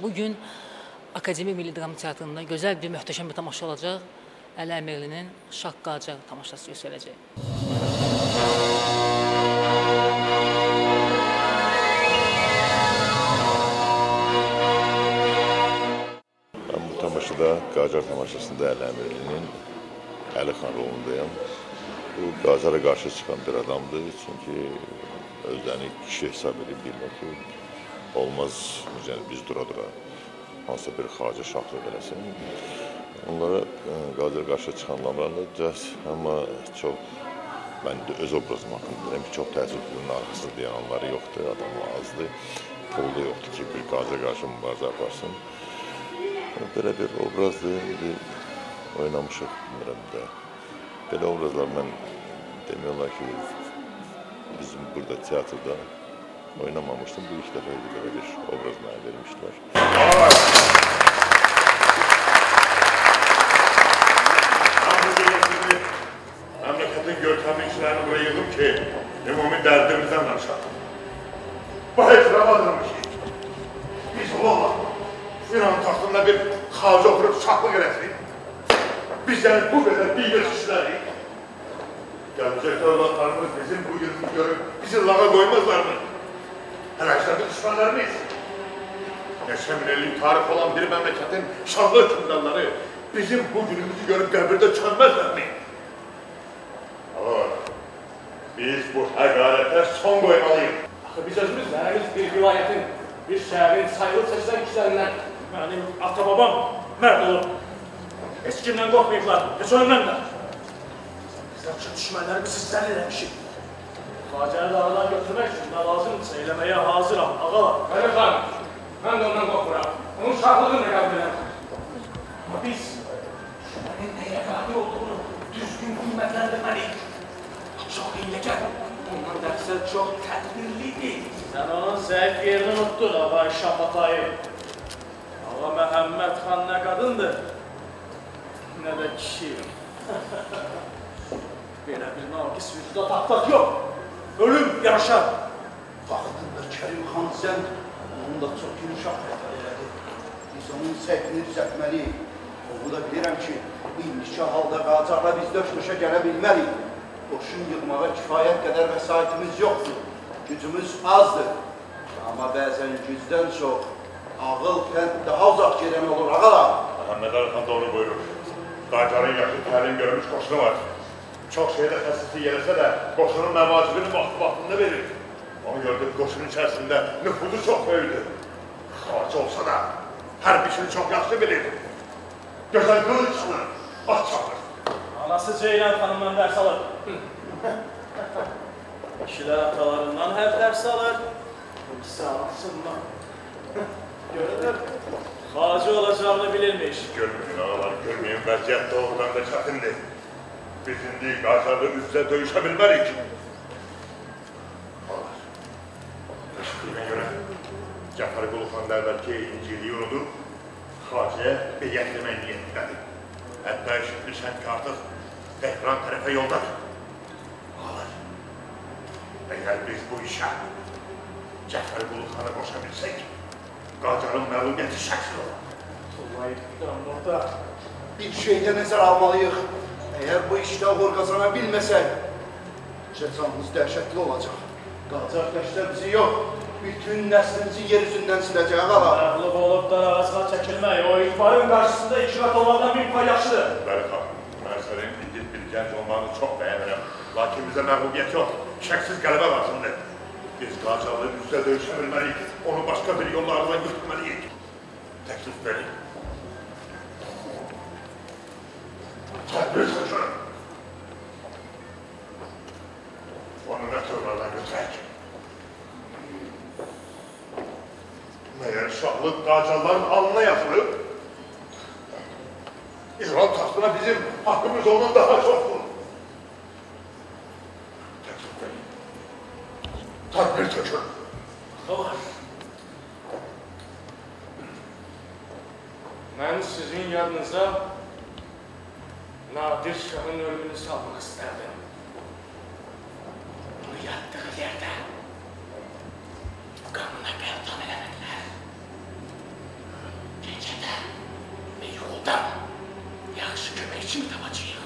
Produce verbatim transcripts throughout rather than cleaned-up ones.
Bugün Akademiya Milli Dram Teatrında gözəl bir, möhtəşəm bir tamaşa olacaq. Əli Əmirlinin Şah Qacar tamaşası göstərəcək. Ben bu tamaşada, Qacar tamaşasında Əli Əmirlinin Əli Xan rolundayım. Bu Qacara qarşı çıxan bir adamdır. Çünki özlərini kişi hesab edib bilmək ki, olmaz yəni biz dura-dura hansısa bir xaricə şahlıq eləsin. Onlara Qacara qarşı çıxanlarla cəhs, amma çox, mən öz obrazım haqqında deyirəm ki, çox təəssüflünün arxasında dayananları yoxdur, adamı azdır, pulu da yoxdur ki, bir Qacara qarşı mübarizə aparsın. Belə bir obrazdır, bir oynamışıq, bilmirəm də. Belə obrazlar mən demiyorlar ki, bizim burada tiyatrda oynamamıştım. Bu ilk defa böyle bir obraz mənə vermişler. Memleketin görkemli işlerini buraya yığdım ki, ümumi derdimizden danışalım. Bu hesabadırım ki, biz ola İran tahtında bir xarcı oturup şahlık eləsin. Biz yani bu kadar bilmez işleri, gelecek evlatlarımız bizim bu yılını görüp bizi lağa koymazlar mı? Hele işte bir düşmanlar mıyız? Neşemineli tarih olan bir memleketin şanlı hükümdarları bizim bu günümüzü görüp kabirde çönmezler mi? Ama biz bu hegalete son koymalıyız. Biz özümüz verimiz bir vilayetin, bir şehrin sayılı seçilen kişilerinden, benim ata babam mert olup, hiç kimden korkmayıplar, hiç ölmem de. Bizden şu düşmanlarımızı sizden eləmişik. Qacarı da aradan götürmek için ne lazımsa eylemeye hazıram, ağalar. Hayır hanım, ben de ondan korkuram. Onun şahlığını da kabul ederim. Ama biz, şunların neye kadir olduğunu düzgün kıymetlendirmeliyiz. Çok hilekar, ondan derse çok tedbirliydi. Sen onun zevk yerini unuttun Ağa Şabatay'ı. Ağa Mehmet Han ne kadındı, ne de kişi. Böyle bir nâkis vücuda taktak yok. Ölüm yaşar. Vaxtında Kerim xan sən onu da çox yumuşaq rəfər elədi. Biz onun səhvini düzəltməliyik. Onu da bilirəm ki, indiki halda Qacarla biz döş-döşə gələ bilməliyik. Qoşun yığmağa kifayət qədər vəsaitimiz yoxdur. Gücümüz azdır. Amma bəzən gücdən çox ağıl, fənd daha uzaq gedən olur ağalar. Məhəmməd Ali Xan doğru buyurur. Qacarın yaxşı təlim görmüş qoşunu var. Çok şeyde xəsislik yerəsə də qoşunun məvacibini vaxt-vaxtında verir. Onu gördük qoşunun içərisində nüfuzu çox böyüdür. Xarcı olsa da hər bir şeyi çox yaxşı bilir. Gözəl qılıçlı, at çapır. Anası Ceylan Hanım'dan ders alır. Kişiler atalarından hep ders alır. İkisi anasından. Görülür. Xarcı olacağını bilirmiş. Görmeyin ağalar, görmeyin vəziyyət doğrudan da çətindir. Biz indi Qacarlı üzrə döyüşə bilmərik. Ağalar, eşitdiyimə görə Cəfər Qulxan da əvvəlki İnciliyi unudub, Xarcıya beyyət eləmək niyyətindədir. Hətta eşitmişəm ki, artıq Tehran tərəfə yoldadır. Ağalar, əgər biz bu işə Cəfər Qulxanı qoşa bilsək, Qacarın məlumiyyəti şəkil olur. Tullayıbdan orada Bir şeydə nəzər almalıyıq. Eğer bu işte uğur kazana bilmesek, cezamız dehşetli olacak. Qacar qəşdə bizi yok, bütün neslimizi yeryüzünden siləcək ağalar. Məğlub olup da arasına çəkilmək, o ihbarın karşısında ikrat olmadan bir pay yaxşıdır. Bəli xan, mən sənin bildir bir gənc olmağını çox bəyənirəm. Lakin bizə məğlubiyyət yox, şəksiz qələbə lazımdır. Biz Qacarlı üzrə döyüşə bilməliyik, onu başqa bir yollardan götürməliyik. Təklif verin. Tədbir çocuğu. Onu meteorlardan götürək. Meğer şahlıq Qacarların alnına yazılıb, İran taxtına bizim hakkımız ondan daha çoxdur. Təklif verin. Tədbir çocuğu. Ağalar. Mən sizin yanınıza Nadir Şah'ın ölümünü salmak isterdim. Onu yattığı yerde kanına gerdan elemediler. Orada yaxşı köməkçi tapacağıq.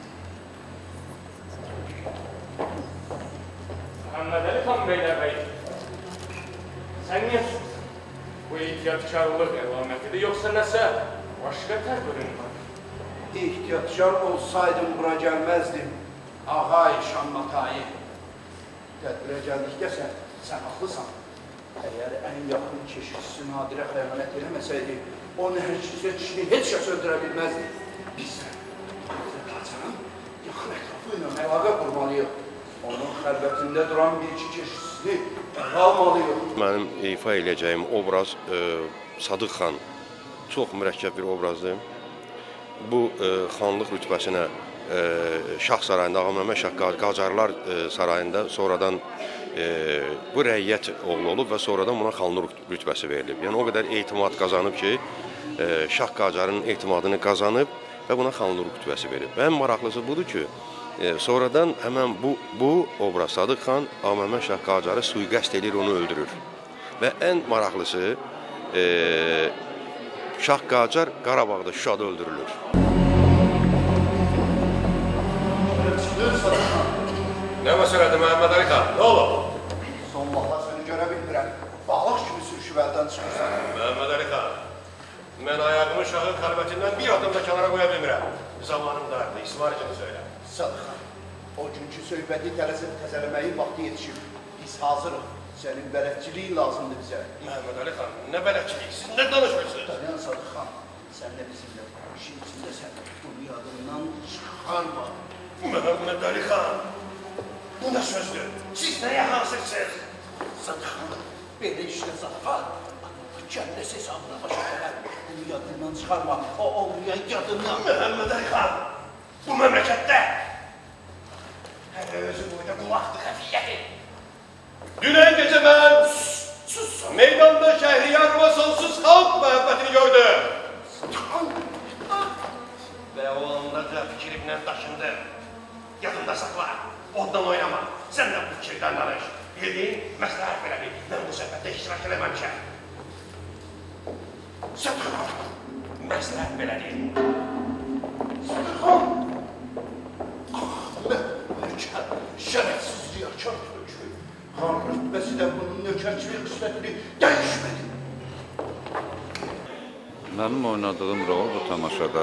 Məhəmməd Əli xan Beyləbəy, sən niyə susursan? Bu ehtiyatkarlıq əlamətidir, yoxsa nəsə başqa tədbirin var? Ehtiyatkar olsaydım bura gəlməzdim. Ağay Şammatayı. Tədbirə gəldikdə sən, sən haqlısan. Əgər ən yaxın keşikçisi Nadirə xəyanət eləməsəydi, o nəhərçisə kişini heç kəs öldürə bilməzdi. Biz Nadirə Qacarın yaxın ətrafı ilə əlaqə qurmalıyıq. Onun xəlvətində duran bir iki keşikçisini ələ almalıyıq. Mənim ifa eləyəcəyim obraz e, Sadıq xan çox mürəkkəb bir obrazdır. Bu e, xanlıq rütbəsinə e, Şah sarayında, Ağa Məhəmməd Şah Qacarlar e, sarayında sonradan e, bu rəiyyət oğlu olub və sonradan buna xanlıq rütbəsi verilib. Yəni o qədər etimad qazanıb ki, e, Şah Qacarın etimadını qazanıb və buna xanlıq rütbəsi verib. Və ən maraqlısı budur ki, e, sonradan həmən bu, bu obraz Sadıq xan Ağa Məhəmməd Şah Qacarı sui-qəsd edir, onu öldürür. Və ən maraqlısı e, Şah Qacar Qarabağda, Şuşada öldürülür. Nə məsələdir Məhəmməd Əli xan? Nə olub? Son vaxtlar səni görə bilmirəm. Balıq kimi sürüşüb əldən çıxırsan. Məhəmməd Əli xan, mən ayağımı şahın xəlvətindən bir adım da kənara qoya bilmirəm. Zamanım dardı, İsmailcini söylə. Sadıq xan, o günkü söhbəti tələsib təzələməyin vaxtı yetişib. Biz hazırıq. Sənin bələdçiliyin lazımdır bizə. Məhəmməd Əli xan, nə bələdçilik, siz nə danışırsınız? Dayan Sadıq xan, sən də bizimlə işin içindəsən. Bunu yadından çıxarma. Məhəmməd Əli xan, bu nə sözdür? Siz nəyə hazırsınız? Sadıq xan, belə işlə Sadıq xan. Kəlləs hesabına başa gələr. Bunu yadından çıxarma. O olmayan yadından. Məhəmməd Əli xan, bu məmləkətdə hələ özü boyda qulaqdır xəfiyyəti. Dünən gecə mən meydanda Şəhriyar və sonsuz xalq məhəbbətini gördüm. Və o andaca fikrimlə daşındım. Yadımda saxla, ondan oynama. Sən də bu fikirdən danış. Bildiyin, məsləhət belədir. Mən bu söhbətdə iştirak eləməmişəm. Sadıq, məsləhət belədir. Sadıq, nökər, şərəfsiz riyakar tökür. Xan rütbəsi də bunun nökərçilik qüsbətini dəyişmədi. Mənim oynadığım rol bu tamaşada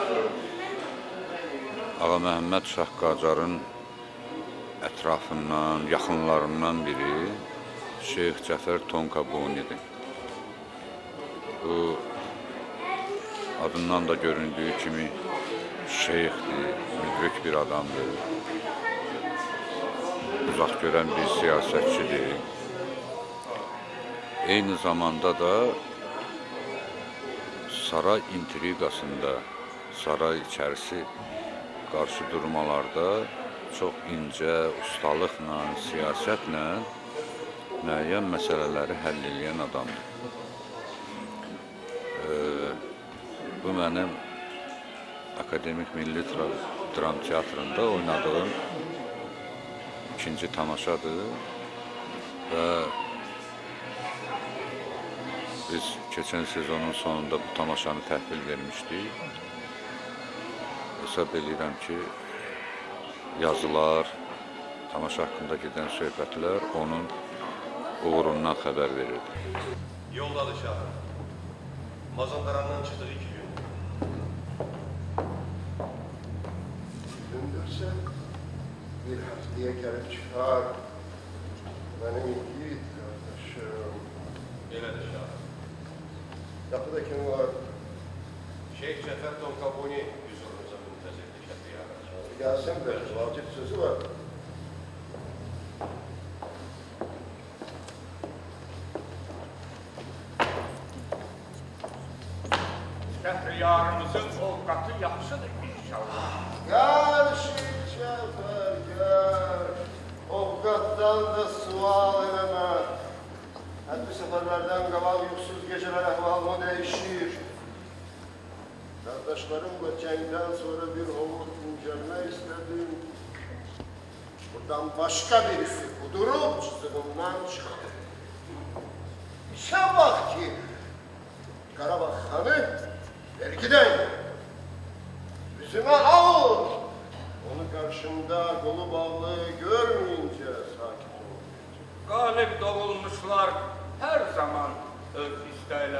Ağa Məhəmməd Şah Qacarın ətrafından, yaxınlarından biri Şeyx Cəfər Tonkabunidir. Bu adından da göründüyü kimi şeyxdir, müdrik bir adamdır. Uzaq görən bir siyasətçidir. Eyni zamanda da saray intriqasında, saray içərisi qarşı durmalarda çox incə, ustalıqla, siyasətlə müəyyən məsələləri həll edən adamdır. Ee, bu mənim Akademik Milli Dram Teatrında oynadığım ikinci tamaşadır və biz keçən sezonun sonunda bu tamaşanı təhvil vermişdik. Hesab edirəm ki, yazılar, tamaşa haqqında gedən söhbətlər onun uğurundan xəbər verirdi. Yoldadır şahım. Mazandarandan çıxdığı iki gün. Gündürsə, bir haftaya gəlib çıxar. Mənim yiğit qardaşım. Elədir şahım. Qapıda kim var? Şeyx Cəfər Tonkabuni hüzurunuza müntəzirdir Şəhriyar. Gəlsin bəli, vacib sözü var. Şəhriyarımızın ovqatı yaxşıdır inşallah. Gəl Şeyx Cəfər, gəl. Ovqatdan da sual eləmə. Həddi səfərlərdən qalan yuxsuz gecələr əhvalımı dəyişir. Qardaşlarımla cəngdən sonra bir hovud incəlmək istədim. Buradan başqa birisi qudurub cızığımdan çıxdı. İşə bax ki, Qarabağ xanı vergidən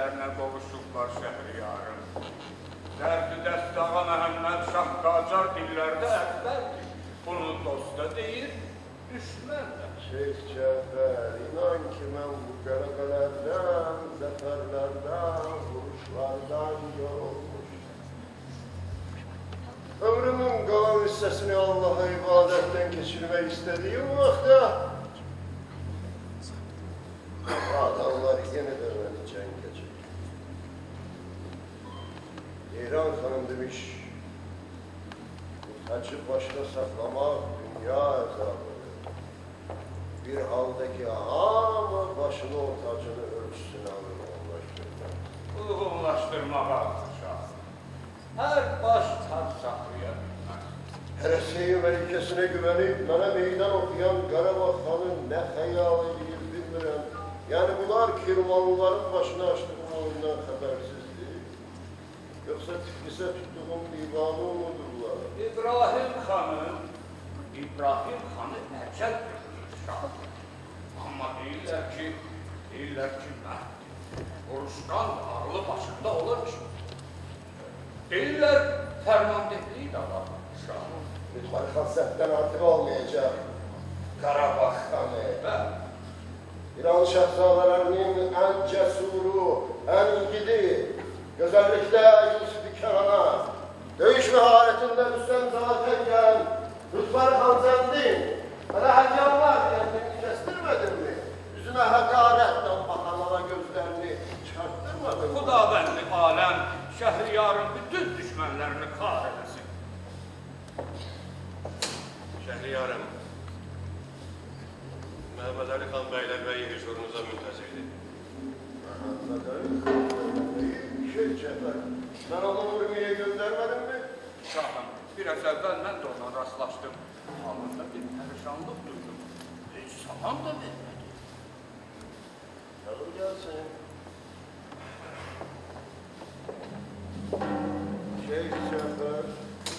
evlərinə qovuşublar Şəhriyarım. Dərdi dəst Ağa Məhəmməd Şah Qacar dillərdə əkbərdir. Bunu dosta deyir, düşmən də. Şeyh Cəfər, inan ki, mən bu qələbələrdən, zəfərlərdən, vuruşlardan yorulmuş. Ömrümün qalan hissəsini Allaha ibadətdən keçirmək istədiyim vaxtda adamlar yenidən məni cəng keçir. İran xanım demiş, bu tacı başda saxlamaq dünya əzabıdır. Bir halda ki, hamı başını o tacını ölçüsünə alır, onlaşdırmaq. Uyğunlaşdırmağa şah. Hər baş tac saxlaya bilməz. Hərəsiyi məlikəsinə güvənib, mənə meydan oxuyan Qarabağ xanı nə xəyal edir, bilmirəm. Yəni, bunlar Kirmanlıların başına açdığım oyundan xəbərsizdir. Yoxsa Tiflisə tutduğum divanı unudurlar. İbrahim xanı, İbrahim xanı əcəl görür şah. Amma deyirlər ki, deyirlər ki, məhd, Oruçdan ağlı başında olur ki. Deyirlər, fərmandehliyi də var şah. Lütfən xan səhvdən artıq olmayacaq. Qarabağ xanı. Bəli. İran şəhzabələrinin ən cəsuru, ən igidi, gözəllikdə Yusuf-i Kərana, döyüş məharətində Hüseyin zaten gələn Lütfən xan Zəndin, mənə həkəmlər deyəndini kəstirmədin mi? Üzünə həqarətlə baxanlara gözlərini çıxartdırmadın mı? Xudavəndi aləm Şəhriyarın bütün düşmənlərini xar eləsin. Şəhriyarım, Məhəmməd Əli xan bəylər bəyi hüzurunuza müntəzirdir. Məhəmməd Əli xan bəylər, şey Cəfər, mən onu Urmiyə göndərmədim mi? Şahım, biraz əvvəl mən də ondan rastlaşdım. Halında bir pərişanlıq duydum. Heç salam da vermədi. Yalım gəlsin. Şeyh Cəfər,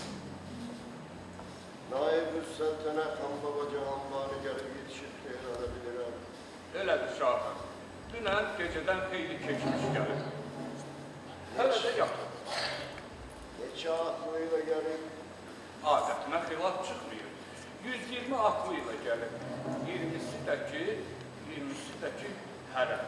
Naib-ül Səltənə xan baba Cahanbani gəlib yetişib xeyranə bilirəm. Elədir şahım. Dünən gecədən xeyli keçmiş gəlir. Hələ də yatır. Neçə atlı ilə gəlib? Adətinə xilaf çıxmıyor. yüz iyirmi atlı ilə gəlir. iyirmisi də ki, iyirmisi də ki, hərəm.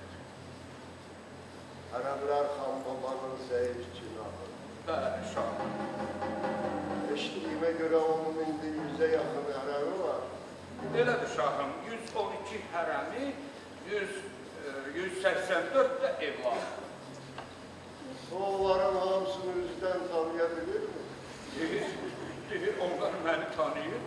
Hərəmlər xan babanın zəif cinahı. Bəli, şahım. Eşitdiyimə görə onun indi yüzə yaxın hərəmi var. Elədir şahım, yüz on iki hərəmi, yüz səksən dörd də evladı. Onların hamısını üzdən tanıya bilir mi? Deyir, deyir, onlar məni tanıyır.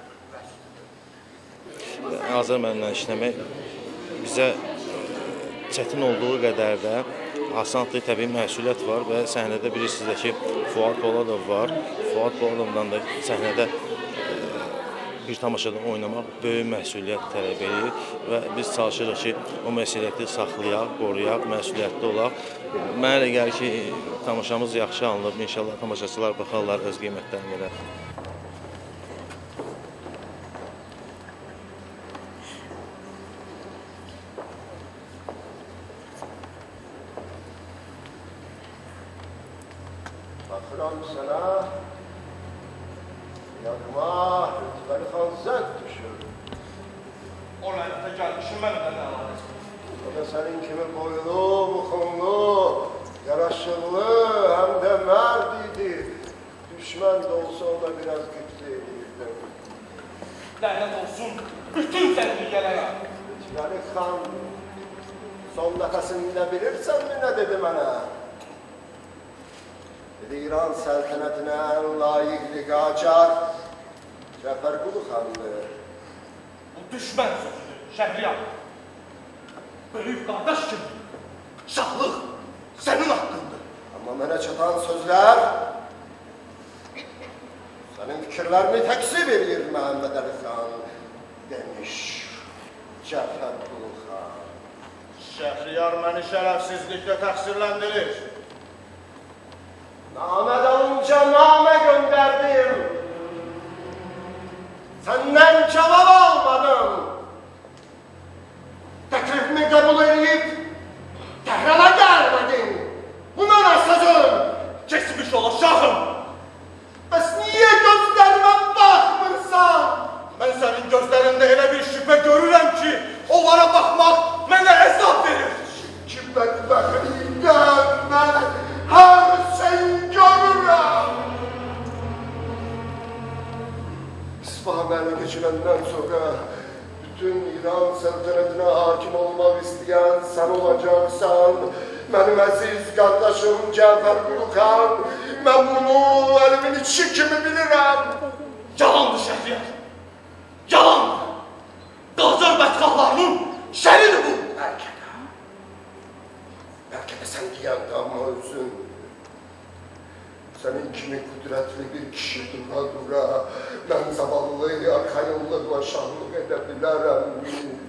Azər mənimlə işləmək bizə çətin olduğu qədər də asanlıqlı təbii məsuliyyət var və səhnədə bilirsiniz ki, Fuad Poladov var. Fuad Poladovdan da səhnədə bir tamaşada oynamaq böyük məsuliyyət tələb edir və biz çalışırıq ki, o məsuliyyəti saxlayaq, qoruyaq, məsuliyyətli olaq. Mənə elə gəlir ki, tamaşamız yaxşı alınıb, inşallah tamaşaçılar baxarlar, öz qiymətlərini verər. Baxıram sənə, yadıma Lütfəli xan Zənd düşür. O lənətə gəlmişim mən də nə alakası? O da sənin kimi boylu, buxunlu, yaraşıqlı, həm də mərd idi. Düşmən də olsa ona biraz qıtlı edirdim. Lənət olsun, bütün zəndiyyələrə. Lütfəli xan, son nəfəsində bilirsənmi nə dedi mənə? Dedi, İran səltənətinə ən layiqli Qacar Cəfərqulu xandır. Bu düşmən sözüdür, Şəhriyar. Böyük qardaş kimi, şahlıq sənin haqqındır. Amma mənə çatan sözlər sənin fikirlərini təksib edir Məhəmməd Əli xan demiş Cəfərqulu xan. Şəhriyar məni şərəfsizliklə təqsirləndirir. Namə dalınca namə göndərdim. Səndən cavab almadım. Təklifimi qəbul edib, ekrana gəlmədin. Buna nə sözün? Keçmiş ola şahım. Bəs niyə gözlərimə baxmırsan? Mən sənin gözlərində elə bir şübhə görürəm ki, onlara baxmaq mənə əzab verir. Ki bədbəxtlikdən mən hər şeyi görürəm. İsfahan ələ geçirəndən sonra bütün İran səltənətinə hakim olmaq istəyən sən olacaqsan. Mənim əziz qardaşım Cəfər Quluxan, mən bunu əlimin içi kimi bilirəm. Yalandır Şəhriyar. Yalan! Qacar bədxahlarının şəridir bu! Bəlkə də. Bəlkə də sən deyən qamma özün. Sənin kimi qüdrətli bir kişi dura-dura mən zavallı arxayınlıqla şahlıq edə bilərəm.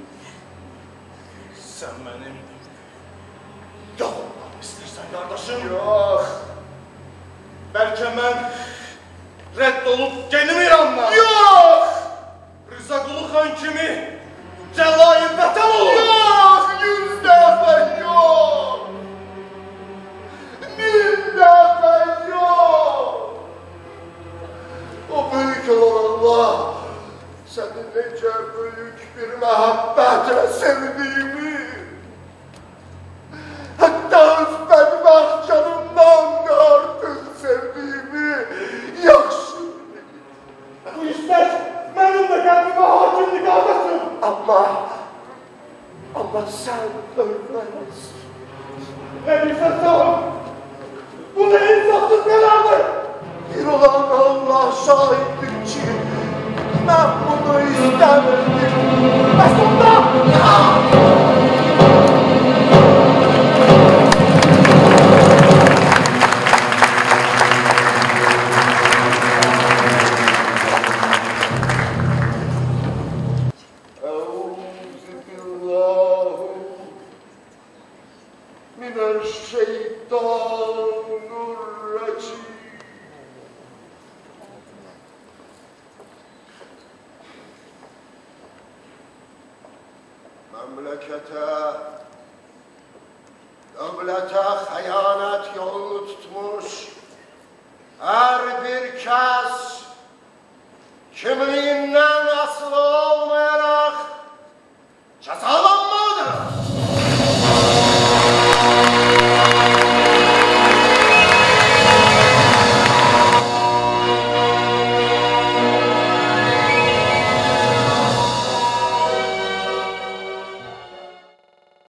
Sən mənim yox olmamı istəyirsən, qardaşım? Yox. Bəlkə mən rədd olub genim İrandan? Yox! Rıza Quluxan kimi cəlayi vətən olur. Yox, yüz dəfə yox. Min dəfə yox. O böyük olan Allah səni necə böyük bir məhəbbətlə sevdiyimi, hətta öz bədbəxt canımdan da artıq sevdiyimi yaxşı bilir. Bu istək mənim də qəlbimə hakimdir, qardaşım. Amma, amma sən ölməlisin. Nə bilsən sağım? Bu ne insafsız karardır? Bir olan Allah şahittir ki, mən bunu istəmirdim. Və sonunda... Məmləkətə, dövlətə xəyanət yolunu tutmuş hər bir kəs kimliyindən